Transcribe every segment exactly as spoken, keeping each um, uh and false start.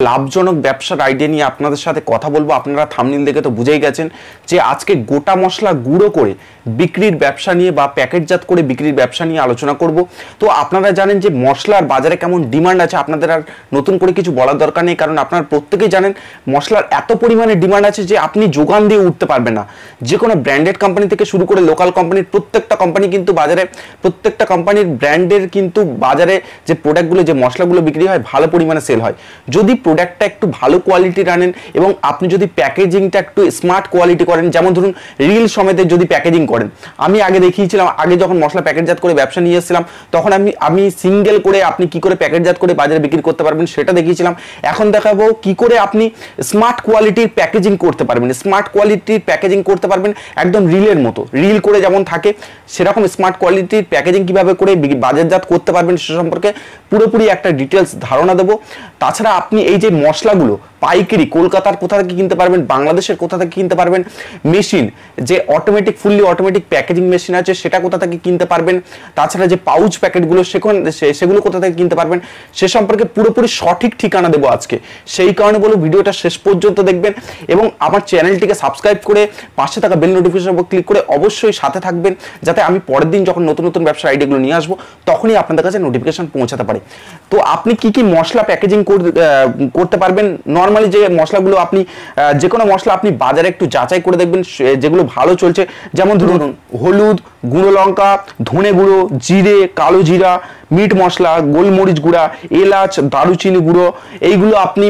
লাভজনক ব্যবসার আইডিয়া নিয়ে আপনাদের সাথে কথা বলবো। আপনারা থাম্বনেল দেখে তো বুঝেই গেছেন যে আজকে গোটা মশলা গুঁড়ো করে বিক্রির ব্যবসা নিয়ে বা প্যাকেটজাত করে বিক্রির ব্যবসা নিয়ে আলোচনা করব। তো আপনারা জানেন যে মশলার বাজারে কেমন ডিমান্ড আছে, আপনাদের আর নতুন করে কিছু বলার দরকার নেই, কারণ আপনারা প্রত্যেকেই জানেন মশলার এত পরিমাণে ডিমান্ড আছে যে আপনি যোগান দিয়ে উঠতে পারবেন না। যে কোনো ব্র্যান্ডেড কোম্পানি থেকে শুরু করে লোকাল কোম্পানির প্রত্যেকটা কোম্পানি কিন্তু বাজারে প্রত্যেকটা কোম্পানির ব্র্যান্ডের কিন্তু বাজারে যে প্রোডাক্টগুলো যে মশলাগুলো বিক্রি হয় ভালো পরিমাণে সেল হয়। যদি প্রোডাক্টটা একটু ভালো কোয়ালিটির আনেন এবং আপনি যদি প্যাকেজিংটা একটু স্মার্ট কোয়ালিটি করেন, যেমন ধরুন রিল সমেতে যদি প্যাকেজিং করেন, আমি আগে দেখিয়েছিলাম, আগে যখন মশলা প্যাকেটজাত করে ব্যবসা নিয়ে এসেছিলাম তখন আমি আমি সিঙ্গেল করে আপনি কি করে প্যাকেটজাত করে বাজারে বিক্রি করতে পারবেন সেটা দেখিয়েছিলাম। এখন দেখাবো কি করে আপনি স্মার্ট কোয়ালিটির প্যাকেজিং করতে পারবেন। স্মার্ট কোয়ালিটির প্যাকেজিং করতে পারবেন একদম রিলের মতো, রিল করে যেমন থাকে সেরকম স্মার্ট কোয়ালিটির প্যাকেজিং কিভাবে করে বাজারজাত করতে পারবেন সে সম্পর্কে পুরোপুরি একটা ডিটেলস ধারণা দেবো। তাছাড়া আপনি এই যে মশলাগুলো পাইকারি কলকাতার কোথা থেকে কিনতে পারবেন, বাংলাদেশের কোথা থেকে কিনতে পারবেন, মেশিন যে automatic fully automatic packaging machine আছে সেটা কোথা থেকে কিনতে পারবেন, তাছাড়া যে পাউচ প্যাকেটগুলো সেখানে সেগুলো কোথা থেকে কিনতে পারবেন সে সম্পর্কে পুরোপুরি সঠিক ঠিকানা দেবো আজকে। সেই কারণে বলবো ভিডিওটা শেষ পর্যন্ত দেখবেন এবং আমার চ্যানেলটিকে সাবস্ক্রাইব করে পাশে থাকা বেল নোটিফিকেশন ক্লিক করে অবশ্যই সাথে থাকবেন, যাতে আমি পরের দিন যখন নতুন নতুন ব্যবসার আইডিয়াগুলো নিয়ে আসবো তখনই আপনাদের কাছে নোটিফিকেশন পৌঁছাতে পারে। তো আপনি কি কি মশলা প্যাকেজিং করতে পারবেন, নর্মালি যে মশলাগুলো আপনি যে কোনো মশলা আপনি বাজারে একটু যাচাই করে দেখবেন যেগুলো ভালো চলছে, যেমন ধরুন হলুদ, গুঁড়ো লঙ্কা, ধনে গুঁড়ো, জিরে, কালো জিরা, মিট মশলা, গোলমরিচ গুঁড়া, এলাচ, দারুচিনি গুঁড়ো, এইগুলো আপনি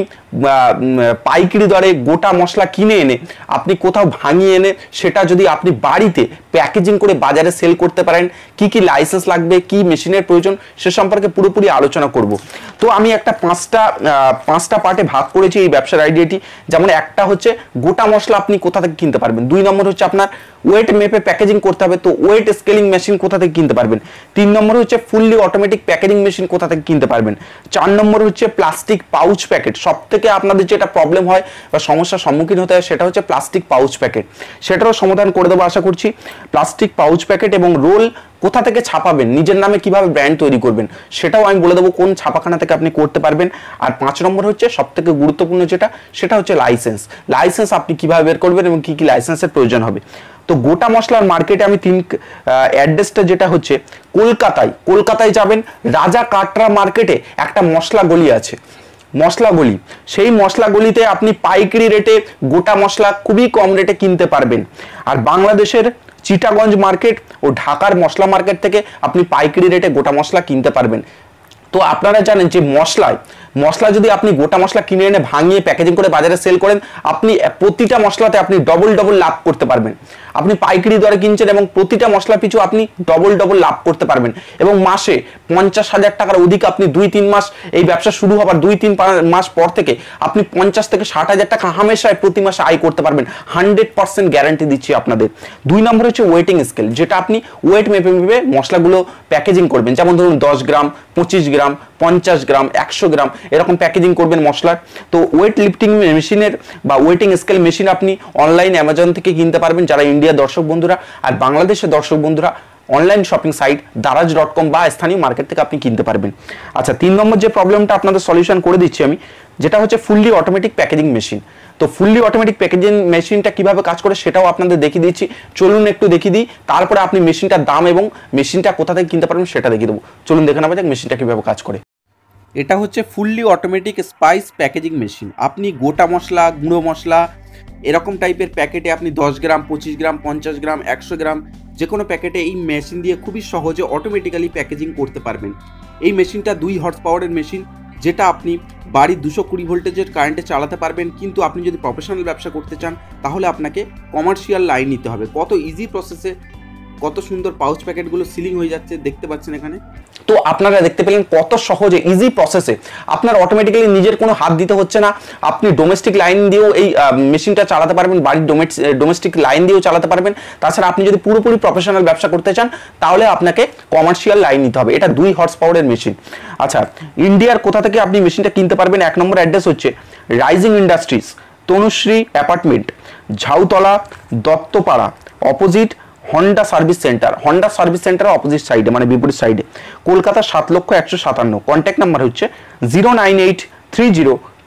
পাইকারি দরে গোটা মশলা কিনে এনে আপনি কোথাও ভাঙিয়ে এনে সেটা যদি আপনি বাড়িতে প্যাকেজিং করে বাজারে সেল করতে পারেন, কি কি লাইসেন্স লাগবে, কি মেশিনের প্রয়োজন সে সম্পর্কে পুরোপুরি আলোচনা করব। তো আমি একটা পাঁচটা পাঁচটা পার্টে ভাগ করেছি এই ব্যবসার আইডিয়াটি। যেমন একটা হচ্ছে গোটা মশলা আপনি কোথা থেকে কিনতে পারবেন, দুই নম্বর হচ্ছে আপনার ওয়েট মেপে প্যাকেজিং করতে হবে, তো ওয়েট স্কেলিং মেশিন কোথা থেকে কিনতে পারবেন, তিন নম্বর হচ্ছে ফুললি অটোমেটিক প্যাকেজিং মেশিন কোথা থেকে কিনতে পারবেন, চার নম্বর হচ্ছে প্লাস্টিক পাউচ প্যাকেট। সব থেকে আপনাদের যেটা প্রবলেম হয় বা সমস্যার সম্মুখীন হতে হয় সেটা হচ্ছে প্লাস্টিক পাউচ প্যাকেট, সেটারও সমাধান করে দেবো আশা করছি। প্লাস্টিক পাউচ প্যাকেট এবং রোল কোথা থেকে ছাপাবেন, নিজের নামে কিভাবে ব্র্যান্ড তৈরি করবেন সেটাও আমি বলে দেবো কোন ছাপাখানা থেকে আপনি করতে পারবেন। আর পাঁচ নম্বর হচ্ছে সব থেকে গুরুত্বপূর্ণ যেটা সেটা হচ্ছে লাইসেন্স। লাইসেন্স আপনি কিভাবে বের করবেন এবং কি কি লাইসেন্সের প্রয়োজন হবে। তো গোটা মশলার মার্কেটে আমি তিন অ্যাড্রেসটা যেটা হচ্ছে কলকাতায়, কলকাতায় যাবেন রাজা কাটরা মার্কেটে একটা মশলা গলি আছে, মশলা গলি, সেই মশলা গলিতে আপনি পাইকারি রেটে গোটা মশলা খুবই কম রেটে কিনতে পারবেন। আর বাংলাদেশের চিটাগঞ্জ মার্কেট ও ঢাকার মশলা মার্কেট থেকে আপনি পাইকারি রেটে গোটা মশলা কিনতে পারবেন। তো আপনারা জানেন যে মশলায় মশলা যদি আপনি গোটা মশলা কিনে এনে ভাঙিয়ে প্যাকেজিং করে বাজারে সেল করেন, আপনি প্রতিটা মশলাতে আপনি ডবল ডবল লাভ করতে পারবেন। আপনি পাইকারি দরে কিনছেন এবং প্রতিটা মশলা পিছু আপনি ডবল ডবল লাভ করতে পারবেন এবং মাসে পঞ্চাশ হাজার টাকার অধিক আপনি দুই তিন মাস এই ব্যবসা শুরু হবার দুই তিন মাস পর থেকে আপনি পঞ্চাশ থেকে ষাট হাজার টাকা হামেশায় প্রতি মাসে আয় করতে পারবেন, হান্ড্রেড পার্সেন্ট গ্যারান্টি দিচ্ছি আপনাদের। দুই নম্বর হচ্ছে ওয়েটিং স্কেল, যেটা আপনি ওয়েট মেপে মেপে মশলাগুলো প্যাকেজিং করবেন, যেমন ধরুন দশ গ্রাম, পঁচিশ গ্রাম, পঞ্চাশ গ্রাম, একশো গ্রাম এরকম প্যাকেজিং করবেন মশলার। তো ওয়েট লিফটিং মেশিনের বা ওয়েটিং স্কেল মেশিন আপনি অনলাইন অ্যামাজন থেকে কিনতে পারবেন যারা ইন্ডিয়ার দর্শক বন্ধুরা, আর বাংলাদেশের দর্শক বন্ধুরা online shopping site Daraz dot com বা স্থানীয় মার্কেট থেকে আপনি কিনতে পারবেন। আচ্ছা, তিন নম্বর যে প্রবলেমটা আপনাদের সলিউশন করে দিচ্ছি আমি, যেটা হচ্ছে ফুললি অটোমেটিক প্যাকেজিং মেশিন। তো ফুললি অটোমেটিক প্যাকেজিং মেশিনটা কিভাবে কাজ করে সেটাও আপনাদের দেখিয়ে দিচ্ছি, চলুন একটু দেখিয়ে দিই, তারপরে আপনি মেশিনটার দাম এবং মেশিনটা কোথা থেকে কিনতে পারবেন সেটা দেখিয়ে দেবো। চলুন দেখে নেওয়া যাক মেশিনটা কিভাবে কাজ করে। এটা হচ্ছে fully automatic spice packaging machine. আপনি গোটা মশলা, গুঁড়ো মশলা এরকম টাইপের প্যাকেটে আপনি দশ গ্রাম, পঁচিশ গ্রাম, পঞ্চাশ গ্রাম, একশো গ্রাম যে কোনো প্যাকেটে এই মেশিন দিয়ে খুবই সহজে অটোমেটিক্যালি প্যাকেজিং করতে পারবেন। এই মেশিনটা দুই হর্স পাওয়ারের মেশিন, যেটা আপনি বাড়ির দুশো কুড়ি ভোল্টেজের কারেন্টে চালাতে পারবেন। কিন্তু আপনি যদি প্রফেশনাল ব্যবসা করতে চান তাহলে আপনাকে কমার্শিয়াল লাইন নিতে হবে। কত ইজি প্রসেসে কত সুন্দর পাউচ প্যাকেটগুলো সিলিং হয়ে যাচ্ছে দেখতে পাচ্ছেন এখানে। তো আপনারা দেখতে পেলেন কত সহজে ইজি প্রসেসে আপনার অটোমেটিক্যালি নিজের কোনো হাত দিতে হচ্ছে না, আপনি ডোমেস্টিক লাইন দিয়েও এই মেশিনটা চালাতে পারবেন, বাড়ির ডোমেস্টিক লাইন দিয়েও চালাতে পারবেন। তাছাড়া আপনি যদি পুরোপুরি প্রফেশনাল ব্যবসা করতে চান তাহলে আপনাকে কমার্শিয়াল লাইন নিতে হবে। এটা দুই হর্স পাওয়ারের মেশিন। আচ্ছা, ইন্ডিয়ার কোথা থেকে আপনি মেশিনটা কিনতে পারবেন? এক নম্বর অ্যাড্রেস হচ্ছে rising industries, Tanushree apartment, Jhautala, Duttapara, opposite Honda service centre, Honda service centre opposite সাইডে মানে বিপরীত সাইডে, কলকাতা সাত লক্ষ একশো সাতান্ন। কন্ট্যাক্ট নাম্বার হচ্ছে zero nine eight three zero two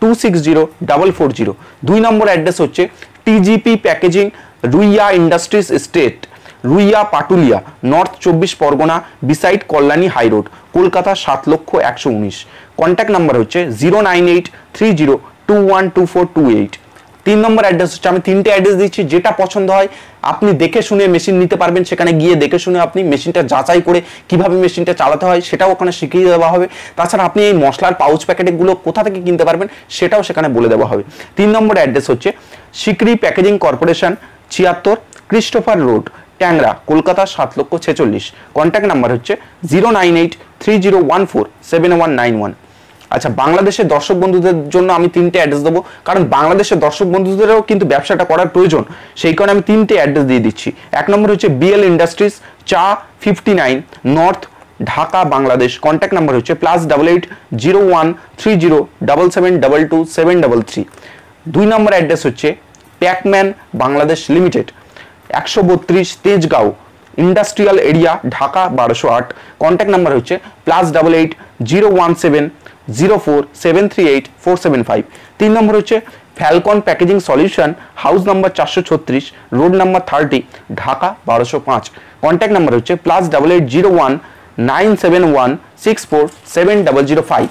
two six zero double four zero. দুই নম্বর অ্যাড্রেস হচ্ছে TGP packaging, Ruia industries estate, Ruia Patulia, north চব্বিশ Parganas, beside Kalyani high road, Kolkata সাত লক্ষ একশো উনিশ। কন্ট্যাক্ট নাম্বার হচ্ছে zero nine eight three zero two one two four two eight. তিন number address হচ্ছে, আমি তিনটে অ্যাড্রেস দিচ্ছি, যেটা পছন্দ হয় আপনি দেখে শুনে মেশিন নিতে পারবেন। সেখানে গিয়ে দেখে শুনে আপনি মেশিনটা যাচাই করে কিভাবে মেশিনটা চালাতে হয় সেটাও ওখানে শিখিয়ে দেওয়া হবে। তাছাড়া আপনি এই মশলার পাউচ প্যাকেটগুলো কোথা থেকে কিনতে পারবেন সেটাও সেখানে বলে দেওয়া হবে। তিন নম্বর অ্যাড্রেস হচ্ছে সিকরি প্যাকেজিং কর্পোরেশন, ছিয়াত্তর ক্রিস্টোফার রোড, ট্যাংরা, কলকাতা সাত লক্ষ ছেচল্লিশ। কন্ট্যাক্ট নাম্বার হচ্ছে zero nine eight three zero one four seven one nine one. আচ্ছা, বাংলাদেশের দর্শক বন্ধুদের জন্য আমি তিনটে অ্যাড্রেস দেবো, কারণ বাংলাদেশের দর্শক বন্ধুদেরও কিন্তু ব্যবসাটা করার প্রয়োজন, সেই কারণে আমি তিনটে অ্যাড্রেস দিয়ে দিচ্ছি। এক নম্বর হচ্ছে বিএল ইন্ডাস্ট্রিজ, চা fifty nine, north, Dhaka, Bangladesh. Contact number হচ্ছে plus double eight zero one three zero double seven double two seven double three. দুই নম্বর অ্যাড্রেস হচ্ছে প্যাকম্যান বাংলাদেশ লিমিটেড, একশো বত্রিশ তেজগাঁও ইন্ডাস্ট্রিয়াল এরিয়া, ঢাকা বারোশো আট। কন্ট্যাক্ট নাম্বার হচ্ছে plus double eight zero one seven zero four seven three eight four seven five. তিন number হচ্ছে falcon packaging solution, house number চারশো ছত্রিশ, রোড নাম্বার থার্টি, ঢাকা বারোশো পাঁচ। কন্ট্যাক্ট নাম্বার হচ্ছে plus double eight zero one nine seven one six four seven double zero five.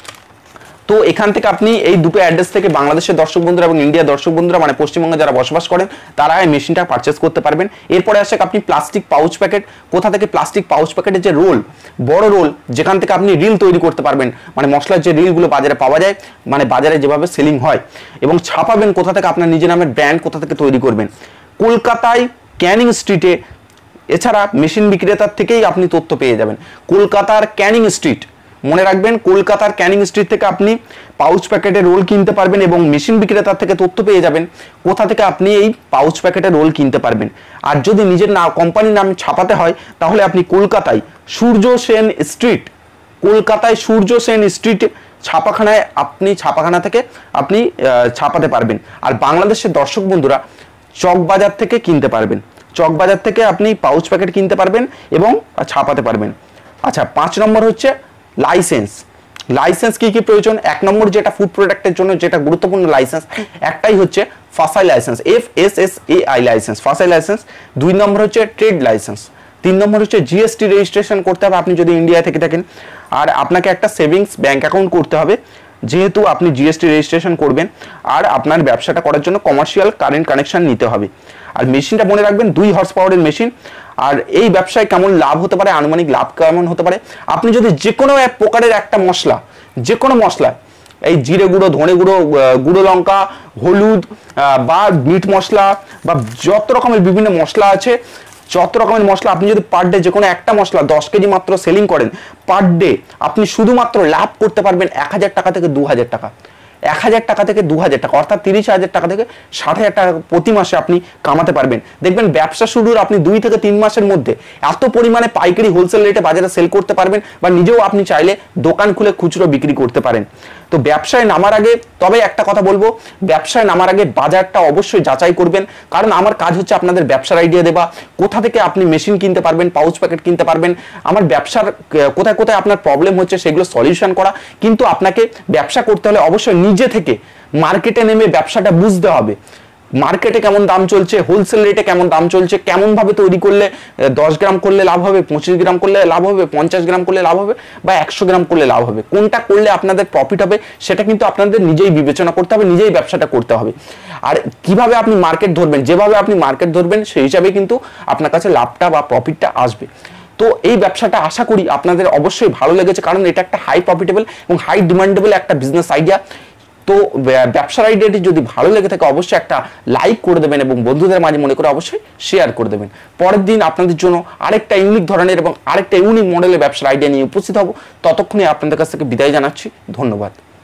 তো এখান থেকে আপনি এই দুটো অ্যাড্রেস থেকে বাংলাদেশের দর্শক বন্ধুরা এবং ইন্ডিয়ার দর্শক বন্ধুরা মানে পশ্চিমবঙ্গে যারা বসবাস করেন তারা এই মেশিনটা পারচেস করতে পারবেন। এরপরে আসে আপনি প্লাস্টিক পাউচ প্যাকেট, কোথা থেকে প্লাস্টিক পাউচ প্যাকেটের যে রোল, বড় রোল, যেখান থেকে আপনি রিল তৈরি করতে পারবেন, মানে মশলার যে রিলগুলো বাজারে পাওয়া যায়, মানে বাজারে যেভাবে সেলিং হয়, এবং ছাপাবেন কোথা থেকে, আপনার নিজের নামের ব্র্যান্ড কোথা থেকে তৈরি করবেন। কলকাতায় ক্যানিং স্ট্রিটে, এছাড়া মেশিন বিক্রেতার থেকেই আপনি তথ্য পেয়ে যাবেন। কলকাতার ক্যানিং স্ট্রিট, মনে রাখবেন, কলকাতার ক্যানিং স্ট্রিট থেকে আপনি পাউচ প্যাকেটের রোল কিনতে পারবেন এবং মেশিন বিক্রেতার থেকে তথ্য পেয়ে যাবেন কোথা থেকে আপনি এই পাউচ প্যাকেটের রোল কিনতে পারবেন। আর যদি নিজের না কোম্পানির নাম ছাপাতে হয় তাহলে আপনি কলকাতায় সূর্য সেন স্ট্রিট, কলকাতায় সূর্য সেন স্ট্রিট ছাপাখানায় আপনি ছাপাখানা থেকে আপনি ছাপাতে পারবেন। আর বাংলাদেশের দর্শক বন্ধুরা চকবাজার থেকে কিনতে পারবেন, চকবাজার থেকে আপনি পাউচ প্যাকেট কিনতে পারবেন এবং ছাপাতে পারবেন। আচ্ছা, পাঁচ নম্বর হচ্ছে লাইসেন্স। লাইসেন্স কি কি প্রয়োজন? এক নম্বর যেটা ফুড প্রোডাক্টের জন্য যেটা গুরুত্বপূর্ণ লাইসেন্স, একটাই হচ্ছে FSSAI license, F S S A I license, FSSAI license. দুই নম্বর হচ্ছে ট্রেড লাইসেন্স। তিন নম্বর হচ্ছে জিএসটি রেজিস্ট্রেশন করতে হবে আপনি যদি ইন্ডিয়া থেকে থাকেন। আর আপনাকে একটা সেভিংস ব্যাংক অ্যাকাউন্ট করতে হবে, যেহেতু আপনি জিএসটি রেজিস্ট্রেশন করবেন। আর আপনার ব্যবসাটা করার জন্য কমার্শিয়াল কারেন্ট কানেকশন নিতে হবে। আর মেশিনটা মনে রাখবেন দুই হর্স পাওয়ারের মেশিন। আর এই ব্যবসায় কেমন লাভ হতে পারে, আনুমানিক লাভ কেমন হতে পারে, আপনি যদি যে কোনো এক প্রকারের একটা মশলা, যে কোনো মশলা, এই জিরে গুঁড়ো, ধনে গুঁড়ো, গুঁড়ো লঙ্কা, হলুদ বা মিট মশলা বা যত রকমের বিভিন্ন মশলা আছে, যত রকমের মশলা আপনি যদি পার ডে যে কোনো একটা মশলা দশ কেজি মাত্র সেলিং করেন, পার ডে আপনি শুধুমাত্র লাভ করতে পারবেন এক হাজার টাকা থেকে দু হাজার টাকা, এক হাজার টাকা থেকে দু হাজার টাকা, অর্থাৎ তিরিশ হাজার টাকা থেকে ষাট হাজার টাকা প্রতি মাসে আপনি কামাতে পারবেন। দেখবেন ব্যবসা শুরুর আপনি দুই থেকে তিন মাসের মধ্যে এত পরিমাণে পাইকারি হোলসেল রেটে বাজারে সেল করতে পারবেন, বা নিজেও আপনি চাইলে দোকান খুলে খুচরো বিক্রি করতে পারেন। তো ব্যবসায় নামার আগে, তবে একটা কথা বলবো, ব্যবসায় নামার আগে বাজারটা অবশ্যই যাচাই করবেন, কারণ আমার কাজ হচ্ছে আপনাদের ব্যবসার আইডিয়া দেওয়া, কোথা থেকে আপনি মেশিন কিনতে পারবেন, পাউচ প্যাকেট কিনতে পারবেন, আমার ব্যবসার কোথায় কোথায় আপনার প্রবলেম হচ্ছে সেগুলো সলিউশন করা। কিন্তু আপনাকে ব্যবসা করতে হলে অবশ্যই নিজে থেকে মার্কেটে নেমে ব্যবসাটা বুঝতে হবে। মার্কেটে কেমন দাম চলছে, হোলসেল রেটে কেমন দাম চলছে, কেমন ভাবে তৈরি করলে দশ গ্রাম করলে লাভ হবে, পঁচিশ গ্রাম করলে লাভ হবে, পঞ্চাশ গ্রাম করলে লাভ হবে, বা একশো গ্রাম করলে লাভ হবে, কোনটা করলে আপনাদের প্রফিট হবে সেটা কিন্তু আপনাদের নিজেই বিবেচনা করতে হবে, নিজেই ব্যবসাটা করতে হবে। আর কিভাবে আপনি মার্কেট ধরবেন, যেভাবে আপনি মার্কেট ধরবেন সেই হিসাবে কিন্তু আপনার কাছে লাভটা বা প্রফিটটা আসবে। তো এই ব্যবসাটা আশা করি আপনাদের অবশ্যই ভালো লেগেছে, কারণ এটা একটা হাই প্রফিটেবল এবং হাই ডিমান্ডেবল একটা বিজনেস আইডিয়া। তো ব্যবসার আইডিয়াটি যদি ভালো লেগে থাকে অবশ্যই একটা লাইক করে দেবেন এবং বন্ধুদের মাঝে মনে করে অবশ্যই শেয়ার করে দেবেন। পরের দিন আপনাদের জন্য আরেকটা ইউনিক ধরনের এবং আরেকটা ইউনিক মডেলের ব্যবসার আইডিয়া নিয়ে উপস্থিত হব। ততক্ষণে আপনাদের কাছ থেকে বিদায় জানাচ্ছি। ধন্যবাদ।